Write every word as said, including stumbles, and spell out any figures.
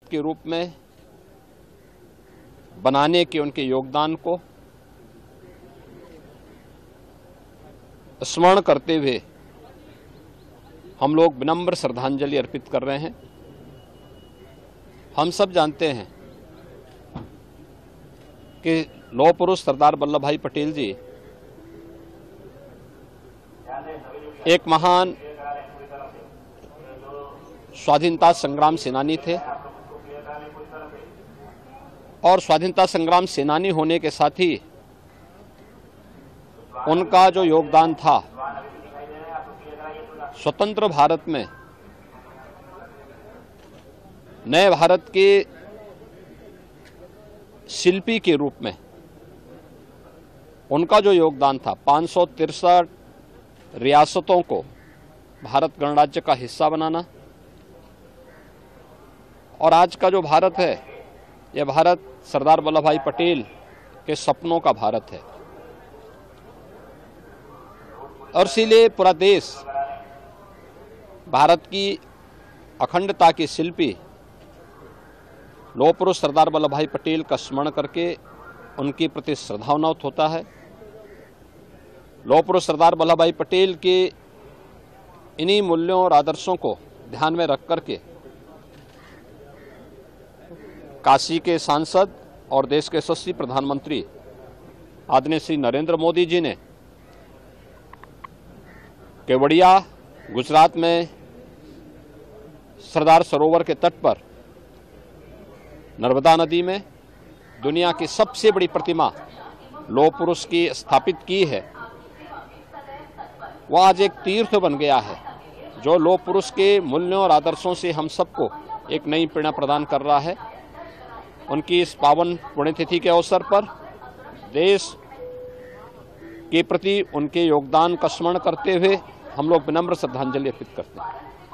के रूप में बनाने के उनके योगदान को स्मरण करते हुए हम लोग विनम्र श्रद्धांजलि अर्पित कर रहे हैं। हम सब जानते हैं कि लौह पुरुष सरदार वल्लभ भाई पटेल जी एक महान स्वाधीनता संग्राम सेनानी थे और स्वाधीनता संग्राम सेनानी होने के साथ ही उनका जो योगदान था स्वतंत्र भारत में नए भारत के शिल्पी के रूप में उनका जो योगदान था पाँच सौ तिरसठ रियासतों को भारत गणराज्य का हिस्सा बनाना और आज का जो भारत है यह भारत सरदार वल्लभ भाई पटेल के सपनों का भारत है। और इसीलिए पूरा देश भारत की अखंडता के शिल्पी लौह पुरुष सरदार वल्लभ भाई पटेल का स्मरण करके उनके प्रति श्रद्धावनत होता है। लौह पुरुष सरदार वल्लभ भाई पटेल के इन्हीं मूल्यों और आदर्शों को ध्यान में रख करके काशी के सांसद और देश के यशस्वी प्रधानमंत्री आदरणीय श्री नरेंद्र मोदी जी ने केवड़िया गुजरात में सरदार सरोवर के तट पर नर्मदा नदी में दुनिया की सबसे बड़ी प्रतिमा लौह पुरुष की स्थापित की है। वह आज एक तीर्थ बन गया है जो लौह पुरुष के मूल्यों और आदर्शों से हम सबको एक नई प्रेरणा प्रदान कर रहा है। उनकी इस पावन पुण्यतिथि के अवसर पर देश के प्रति उनके योगदान का स्मरण करते हुए हम लोग विनम्र श्रद्धांजलि अर्पित करते हैं।